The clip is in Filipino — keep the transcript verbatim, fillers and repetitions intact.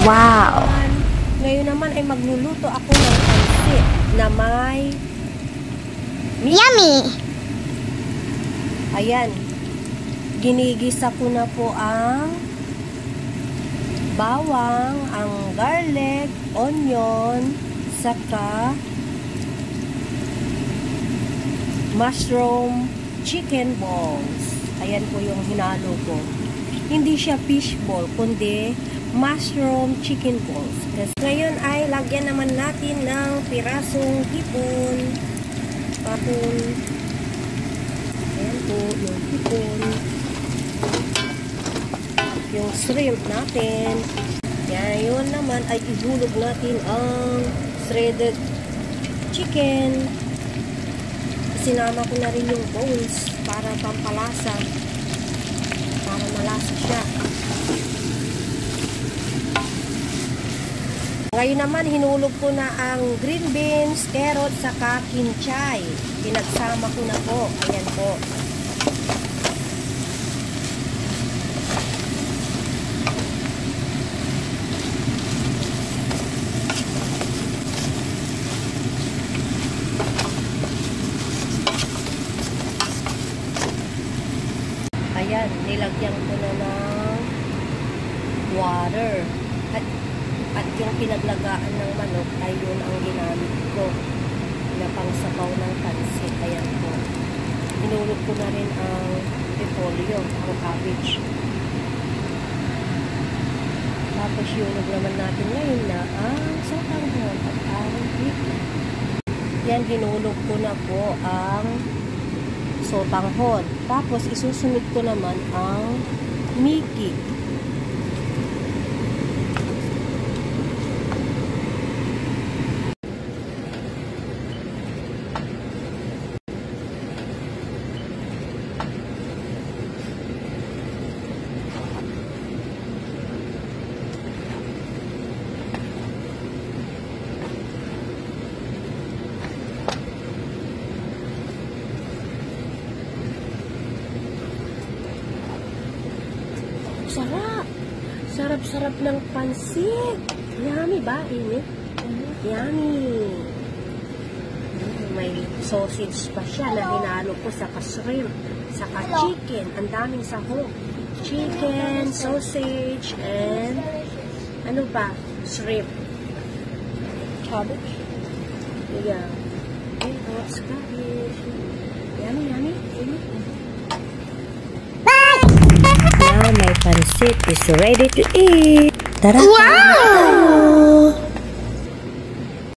Wow! Ngayon naman ay magluluto ako ng pansit na may Yummy! Ayan. Ginigisa ko na po ang bawang, ang garlic, onion, saka mushroom chicken balls. Ayan po yung hinalo ko. Hindi siya fish ball, kundi mushroom chicken balls. Kasi ngayon ay lagyan naman natin ng pirasong hipon. Papon. Ayan po, yung hipon. Yung shrimp natin. Yan, yun naman ay ihulog natin ang shredded chicken. Sinama ko na rin yung bones para pampalasa. Para malasa siya. Ngayon naman, hinulog ko na ang green beans, carrot, saka kinchay. Pinagsama ko na po. Ayan po. Ayan, nilagyan ko na ng water. At, at yung pinaglagaan ng manok ay yun ang ginamit ko na pangsabaw ng pansit. Ayan po. Hinulog ko na rin ang repolyo, ang cabbage. Tapos hinulog naman natin ngayon na ang sotanghon at ang hipon. Yan, hinulog ko na po ang sotanghon. Tapos, isusunod ko naman ang Mickey. Sarap! Sarap-sarap ng pansit. Yummy ba? Init? Yummy! May sausage pa siya na hinalo ko sa shrimp, saka chicken. Ang daming sahog. Chicken, sausage, and ano pa? Shrimp. Cabbage? Yeah. And what's cabbage? Yummy, yummy. Yummy. My pansit is ready to eat. Tara! Wow!